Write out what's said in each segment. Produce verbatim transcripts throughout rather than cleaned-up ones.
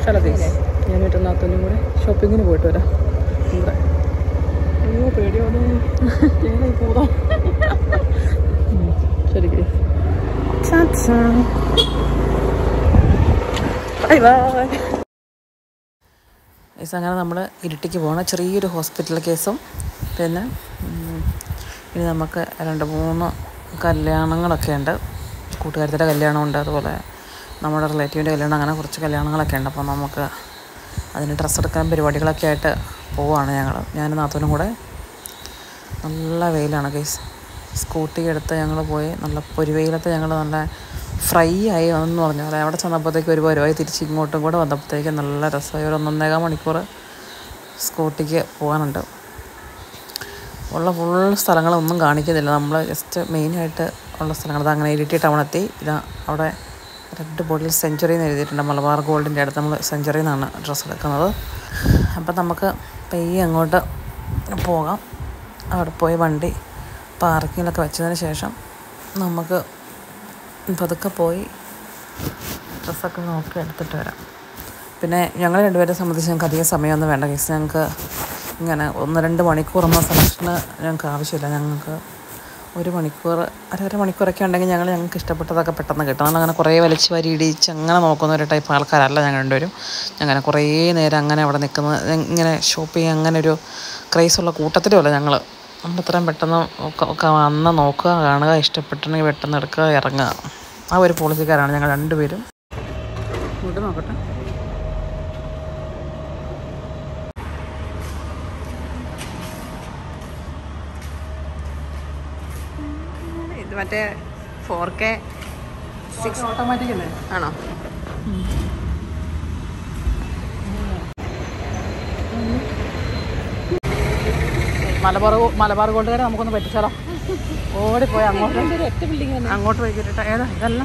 സ്ഥല കേസ് ഞാൻ വീട്ടിനകത്തൊന്നും കൂടെ ഷോപ്പിങ്ങിന് പോയിട്ട് വരാം. ഇവിടെ അയ്യോ പേടിയോടെ പോകാം. ശരി കേസ്. Bye bye. കേസ് അങ്ങനെ നമ്മൾ ഇരിട്ടിക്ക് പോകണം. ചെറിയൊരു ഹോസ്പിറ്റൽ കേസും പിന്നെ ഇനി നമുക്ക് രണ്ട് മൂന്ന് കല്യാണങ്ങളൊക്കെ ഉണ്ട്. കൂട്ടുകാരുടെ കല്യാണമുണ്ട്, അതുപോലെ നമ്മുടെ റിലേറ്റീവിൻ്റെ കല്യാണം, അങ്ങനെ കുറച്ച് കല്യാണങ്ങളൊക്കെ ഉണ്ട്. അപ്പോൾ നമുക്ക് അതിന് ഡ്രസ്സ് എടുക്കാൻ പരിപാടികളൊക്കെ ആയിട്ട് പോവുകയാണ് ഞങ്ങൾ. ഞാനും നാത്തൂനും കൂടെ. നല്ല വെയിലാണ് കേസ്. സ്കൂട്ടി എടുത്ത് ഞങ്ങൾ പോയി. നല്ല പൊരുവെയിലത്ത് ഞങ്ങൾ നല്ല ഫ്രൈ ആയി എന്ന് പറഞ്ഞു. അതായത് അവിടെ ചെന്നപ്പോഴത്തേക്ക് ഒരു പരുവായി തിരിച്ച് ഇങ്ങോട്ടും കൂടെ വന്നപ്പോഴത്തേക്ക് നല്ല രസമായി. ഒരു ഒന്നൊന്നേകാൽ മണിക്കൂർ സ്കൂട്ടിക്ക് പോകാനുണ്ട്. ഉള്ള ഫുൾ സ്ഥലങ്ങളൊന്നും കാണിക്കുന്നില്ല. നമ്മൾ ജസ്റ്റ് മെയിനായിട്ട് ഉള്ള സ്ഥലങ്ങൾ. അത് അങ്ങനെ ഇരിട്ടി ടൗൺ എത്തി. ഇതാ അവിടെ റെഡ് ബോർഡിൽ സെഞ്ച്വറി എന്ന് എഴുതിയിട്ടുണ്ട്. മലബാർ ഗോൾഡിൻ്റെ അടുത്ത് നമ്മൾ സെഞ്ച്വറിയിൽ നിന്നാണ് ഡ്രസ്സ് എടുക്കുന്നത്. അപ്പം നമുക്ക് പെയ്യെ അങ്ങോട്ട് പോകാം. അവിടെ പോയി വണ്ടി പാർക്കിങ്ങിലൊക്കെ വെച്ചതിന് ശേഷം നമുക്ക് പതുക്കെ പോയി ഡ്രസ്സൊക്കെ നോക്കി എടുത്തിട്ട് വരാം. പിന്നെ ഞങ്ങൾ രണ്ടുപേരെ സംബന്ധിച്ച് ഞങ്ങൾക്ക് അധികം സമയമൊന്നും വേണ്ട കേസ്. ഞങ്ങൾക്ക് ഇങ്ങനെ ഒന്ന് രണ്ട് മണിക്കൂറൊന്നും സെലക്ഷന് ഞങ്ങൾക്ക് ആവശ്യമില്ല. ഞങ്ങൾക്ക് ഒരു മണിക്കൂർ അര മണിക്കൂറൊക്കെ ഉണ്ടെങ്കിൽ ഞങ്ങൾ ഞങ്ങൾക്ക് ഇഷ്ടപ്പെട്ടതൊക്കെ പെട്ടെന്ന് കിട്ടും. നമ്മൾ അങ്ങനെ കുറേ വലിച്ച് വരി ഇടിച്ച് അങ്ങനെ നോക്കുന്ന ഒരു ടൈപ്പ് ആൾക്കാരല്ല ഞങ്ങൾ രണ്ടുപേരും. അങ്ങനെ കുറേ നേരം അങ്ങനെ അവിടെ നിൽക്കുന്ന ഇങ്ങനെ ഷോപ്പ് ചെയ്യുക അങ്ങനെ ഒരു ക്രൈസുള്ള കൂട്ടത്തിലുമല്ല ഞങ്ങൾ. നമ്മളത്രയും പെട്ടെന്ന് ഒക്കെ വന്ന് നോക്കുക, കാണുക, ഇഷ്ടപ്പെട്ടെങ്കിൽ പെട്ടെന്ന് എടുക്കുക, ഇറങ്ങുക. ആ ഒരു പോളിസിക്കാരാണ് ഞങ്ങൾ രണ്ടുപേരും. ഇവിടെ നോക്കട്ടെ. ഇത് മറ്റേ ഫോർ കെ സിക്സ് ഓട്ടോമാറ്റിക് അല്ലേ? ആണോ? മലബാർ മലബാർ ഗോൾഡുകാരെ നമുക്കൊന്ന് പറ്റിച്ചാലോ? ഓടിപ്പോയി അങ്ങോട്ട് അങ്ങോട്ട് പോയി കിട്ടിട്ട് ഏതാ ഇതല്ല.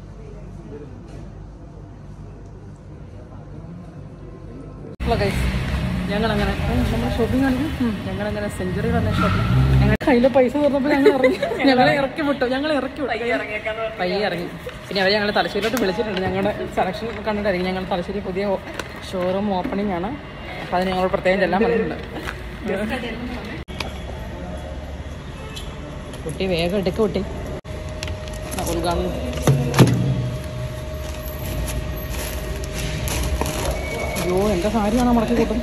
ഞങ്ങളങ്ങനെ നമ്മൾ ഷോപ്പിംഗ് കാണിക്കും. ഞങ്ങളങ്ങനെ സെഞ്ച്വറി വന്ന ഷോപ്പിംഗ്. ഞങ്ങൾ കയ്യിലെ പൈസ തീർന്നപ്പോൾ ഞങ്ങൾ ഇറങ്ങി. ഞങ്ങളെ ഇറക്കി വിട്ടു ഞങ്ങൾ ഇറക്കി വിട്ടു പയ്യെ ഇറങ്ങി. പിന്നെ അവർ ഞങ്ങൾ തലശ്ശേരിയിലോട്ട് വിളിച്ചിട്ടുണ്ട്. ഞങ്ങളുടെ സെലക്ഷൻ കണ്ടിട്ടായിരിക്കും. ഞങ്ങൾ തലശ്ശേരി പുതിയ ഷോറൂം ഓപ്പണിംഗ് ആണ്. അപ്പോൾ അതിന് ഞങ്ങൾ പ്രത്യേകം ചെല്ലാൻ പറഞ്ഞിട്ടുണ്ട്. കുട്ടി വേഗം എടുക്ക കുട്ടി. ഉദ്ഘാടനം അയ്യോ എൻ്റെ സാരിയാണോ മടക്കി കൂട്ടും.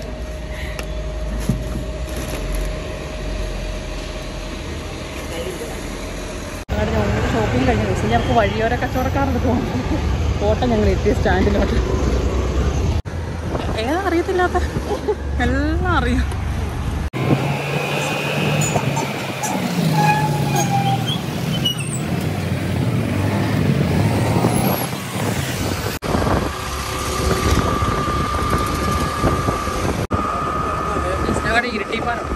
ഷോപ്പിംഗ് കഴിഞ്ഞ ദിവസം ഞങ്ങൾക്ക് വഴിയോര കച്ചവടക്കാരുടെ പോകും. ഫോട്ടോ ഞങ്ങൾ എത്തിയ സ്റ്റാൻഡിലോട്ട്. ഏതാ അറിയത്തില്ലാത്ത എല്ലാം അറിയാം. ഇരട്ടിപ്പാലം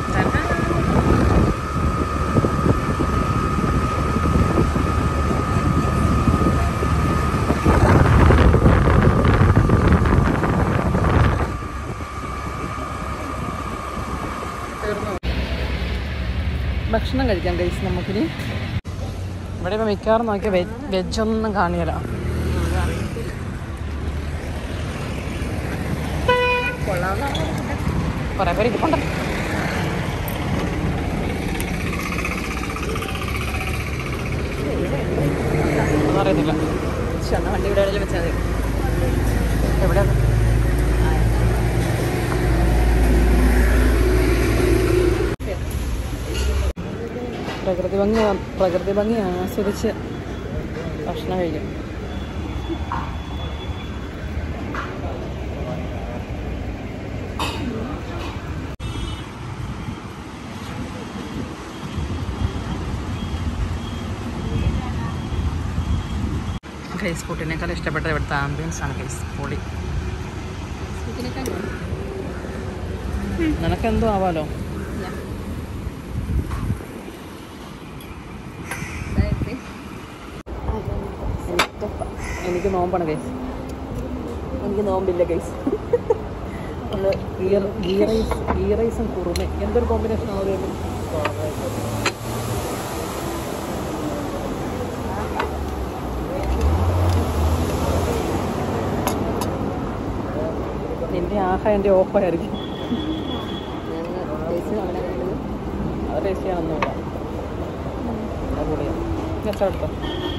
ഭക്ഷണം കഴിക്കാം ഗൈസ് നമുക്കിനി. ഇവിടെ ഇപ്പോൾ മിക്കവാറും നോക്കിയാൽ വെജ് വെജൊന്നും കാണില്ല. കുറേ പേര് ഇരിപ്പുണ്ട്. ഒന്നും അറിയത്തില്ല. വണ്ടി ഇവിടെ വെച്ചാൽ മതി. എവിടെയാണ് പ്രകൃതി ഭംഗി പ്രകൃതി ഭംഗി ആസ്വദിച്ച് ഭക്ഷണം കഴിക്കും. ഗൈസ് ഫുഡിനേക്കാൾ ഇഷ്ടപ്പെട്ടത് ഇവിടുത്തെ ആംബിയൻസ് ആണ് ഗൈസ്. പൊളി. നിനക്കെന്തോ ആവാലോ. എനിക്ക് നോമ്പാണ് ഗൈസ്. എനിക്ക് നോമ്പില്ല ഗൈസ്. നമ്മൾ ഗീ ഗീ റൈസ് ഗീ റൈസും കുറുമ എന്തൊരു കോമ്പിനേഷൻ ആണ്. എൻ്റെ ആഹാ എൻ്റെ ഓഫായിരിക്കും. അത് ടേസ്റ്റ് ചെയ്യാനൊന്നുമില്ല. അടിപൊളിയാണ്. മെച്ചെടുത്തോ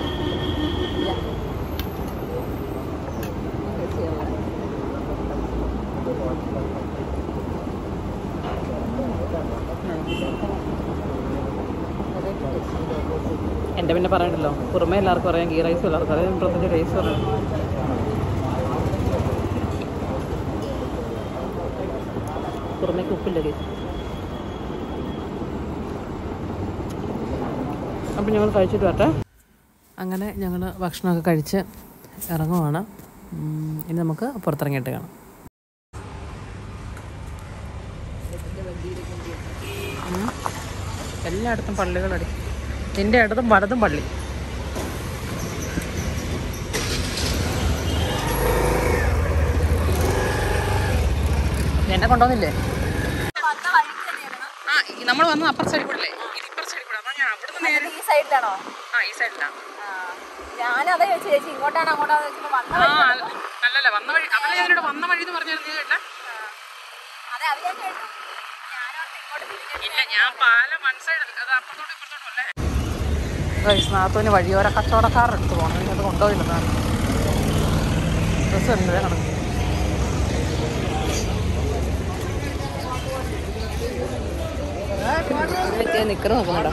എൻ്റെ പിന്നെ പറയണ്ടല്ലോ. കുറുമ എല്ലാവർക്കും അറിയാം, ഗീ റൈസും എല്ലാവർക്കും അറിയാം. പ്രത്യേകിച്ച് റൈസ് പറയാം. കുറുമയ്ക്ക് ഉപ്പില്ല കേസ്. അപ്പം ഞങ്ങൾ കഴിച്ചിട്ട് വരട്ടെ. അങ്ങനെ ഞങ്ങൾ ഭക്ഷണമൊക്കെ കഴിച്ച് ഇറങ്ങുവാണ്. ഇനി നമുക്ക് പുറത്തിറങ്ങിയിട്ട് കാണാം. എല്ലായിടത്തും പള്ളികളടി. നിൻ്റെ അടുത്തും വലതും പള്ളി. എന്നെ കൊണ്ടുവന്നില്ലേ? ആ നമ്മൾ വന്ന് അപ്പുറ സൈഡിൽ കൂടെ അല്ലേ? ഇപ്പുറ സൈഡിൽ കൂടെ. അതാ ഞാൻ അവിടുന്ന് നേരെ ഈ സൈഡിലാണോ? ആ ഈ സൈഡിലാണ്. ഞാനതാ ചേച്ചി ഇങ്ങോട്ടാണ് അങ്ങോട്ടാന്ന് വെച്ചപ്പോൾ ആ അല്ലല്ല വന്ന വഴി. അതല്ല ഞാനിവിടെ വന്ന വഴി എന്ന് പറഞ്ഞായിരുന്നു. കേട്ട ഇല്ല, ഞാൻ പാലം വൺ സൈഡ് അത് അപ്പുറത്തോട്ട് ഇപ്പുറത്തോട്ടല്ലേ. നാത്തോന് വഴിയോര കച്ചവടക്കാരുടെ അടുത്ത് പോകണം. അത് കൊണ്ടുപോയില്ലെന്നാണ് ഡ്രസ്സ് വരുന്നത് കണക്ക്. നിക്കറ് നോക്കുന്നുണ്ടോ?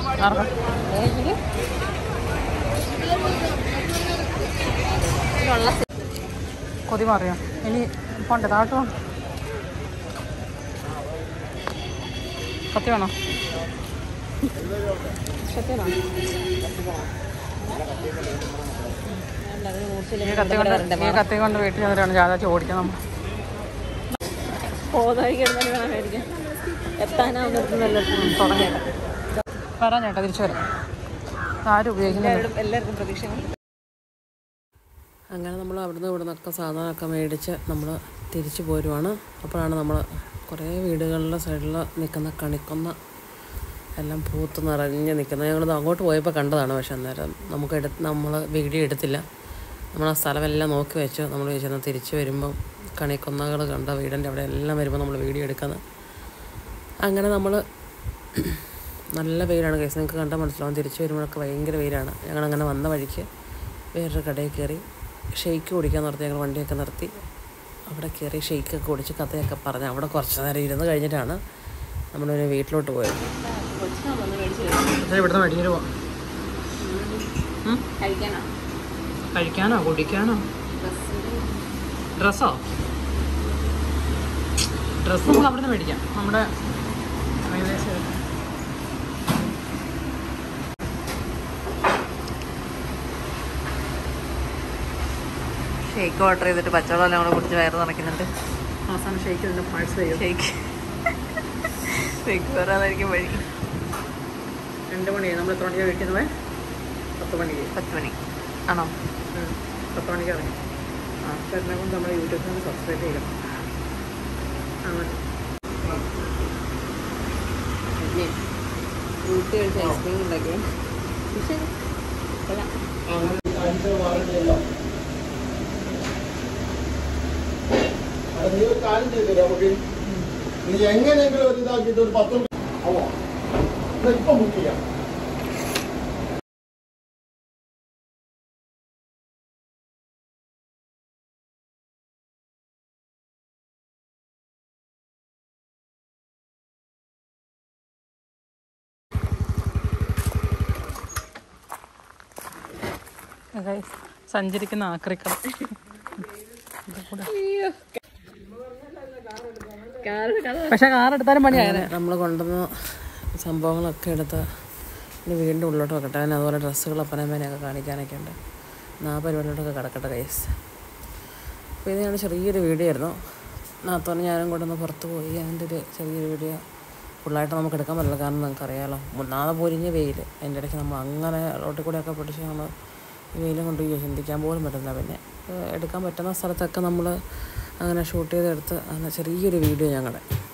കൊതി മാറിയോ? ഇനി പോണ്ടേ താഴോട്ട്? സത്യമാണോ? സത്യമാണോ? ഈ കത്തി കൊണ്ട് ഈ കത്തി കൊണ്ട് വീട്ടിൽ ചെന്നിട്ടാണ് ജാഥാച്ച് ഓടിക്കാൻ നമ്മൾ പോകാതിരിക്കാൻ എത്താനാവുന്ന തുടങ്ങിയത്. വരാം ചേട്ടാ, തിരിച്ചു വരാം. ആരും ഉപയോഗിക്കുന്നില്ല. എല്ലാവർക്കും പ്രതീക്ഷ. അങ്ങനെ നമ്മൾ അവിടുന്ന് ഇവിടെ നിന്നൊക്കെ സാധനമൊക്കെ മേടിച്ച് നമ്മൾ തിരിച്ചു പോരുവാണ്. അപ്പോഴാണ് നമ്മൾ കുറേ വീടുകളിലെ സൈഡിൽ നിൽക്കുന്ന കണിക്കൊന്ന എല്ലാം പൂത്ത് നിറഞ്ഞ് നിൽക്കുന്നത്. ഞങ്ങളിത് അങ്ങോട്ട് പോയപ്പോൾ കണ്ടതാണ്. പക്ഷെ അന്നേരം നമുക്ക് എടുത്ത് നമ്മൾ വീഡിയോ എടുത്തില്ല. നമ്മൾ ആ സ്ഥലമെല്ലാം നോക്കി വെച്ചു. നമ്മൾ ചോദിച്ചാൽ തിരിച്ച് വരുമ്പം കണിക്കൊന്നകൾ കണ്ട വീടിൻ്റെ അവിടെ എല്ലാം വരുമ്പോൾ നമ്മൾ വീഡിയോ എടുക്കുന്നത്. അങ്ങനെ നമ്മൾ നല്ല വെയിലാണ് കേസ്. നിങ്ങൾക്ക് കണ്ടാൽ മനസ്സിലാവും. തിരിച്ച് വരുമ്പോഴൊക്കെ ഭയങ്കര വെയിലാണ്. ഞങ്ങളങ്ങനെ വന്ന വഴിക്ക് വേറൊരു കടയിൽ കയറി ഷെയ്ക്ക് കുടിക്കാൻ നിർത്തി. ഞങ്ങൾ വണ്ടിയൊക്കെ നിർത്തി അവിടെ കയറി ഷെയ്ക്കൊക്കെ കുടിച്ച് കഥയൊക്കെ പറഞ്ഞ് അവിടെ കുറച്ച് നേരം ഇരുന്ന് കഴിഞ്ഞിട്ടാണ് നമ്മളൊരു വീട്ടിലോട്ട് പോയത്. ഇവിടുന്ന് മേടിച്ചിട്ട് പോവാം. കഴിക്കാനോ കുടിക്കാനോ? ഡ്രസ്സോ? ഡ്രസ്സ് നമുക്ക് അവിടെ നിന്ന് മേടിക്കാം. നമ്മുടെ ഷേക്ക് ഓർഡർ ചെയ്തിട്ട് പച്ചവെള്ളം എല്ലാം കൂടെ കുടിച്ച് വയറ് നിറയ്ക്കുന്നുണ്ട്. അവസാനം ഷേക്ക് ഇതിൻ്റെ പാഴ്സൽ ചെയ്യും. ഷേക്ക് ഷേക്ക് വരാതായിരിക്കും വഴി. രണ്ട് മണിയായി. നമ്മൾ എത്ര മണിക്കാണ് വീട്ടിൽ നിന്ന്? പത്ത് മണിക്ക്. പത്ത് മണി ആണോ? പത്ത് മണിക്ക് ഇറങ്ങി. ആ ചേട്ടനെ കൊണ്ട് നമ്മുടെ യൂട്യൂബ് ചാനൽ സബ്സ്ക്രൈബ് ചെയ്യണം. അങ്ങനെ ഫ്രൂട്ട് കഴിച്ച് ഐസ്ക്രീം ഉണ്ടാക്കി. നീ ഒരു കാര്യം ചെയ്തില്ല നമുക്ക്. നീ എങ്ങനെയെങ്കിലും ഒരു ഇതാക്കിയിട്ട് ഒരു പത്ത് ആവോ ഇപ്പം ബുക്ക് ചെയ്യാം. സഞ്ചരിക്കുന്ന ആക്രിക്കട. പക്ഷെ കാർ എടുത്താലും പണിയായത്. നമ്മൾ കൊണ്ടുവന്ന സംഭവങ്ങളൊക്കെ എടുത്ത് ഇനി വീണ്ടും ഉള്ളോട്ട് വെക്കട്ടെ. അതിന് അതുപോലെ ഡ്രസ്സുകൾ അപ്പനമ്മേനെയൊക്കെ കാണിക്കാനൊക്കെ ഉണ്ട്. ആ പരിപാടിയോടൊക്കെ കിടക്കട്ടെ കൈസ്. അപ്പോൾ ഇതാണ് ചെറിയൊരു വീഡിയോ ആയിരുന്നു. നാത്തോനെ ഞാനും കൊണ്ടൊന്ന് പുറത്ത് പോയി അതിൻ്റെ ഒരു ചെറിയൊരു വീഡിയോ. ഫുള്ളായിട്ട് നമുക്ക് എടുക്കാൻ പറ്റില്ല, കാരണം നമുക്കറിയാമല്ലോ മുന്നാതെ പൊരിഞ്ഞ വെയിൽ. അതിൻ്റെ ഇടയ്ക്ക് നമ്മൾ അങ്ങനെ റോട്ടിൽ കൂടെയൊക്കെ പൊടിച്ച് നമ്മൾ വെയിലും കൊണ്ട് ചിന്തിക്കാൻ പോലും പറ്റുന്നില്ല. പിന്നെ എടുക്കാൻ പറ്റുന്ന സ്ഥലത്തൊക്കെ നമ്മൾ അങ്ങനെ ഷൂട്ട് ചെയ്തെടുത്ത് അങ്ങനെ ചെറിയൊരു വീഡിയോ ഞങ്ങളുടെ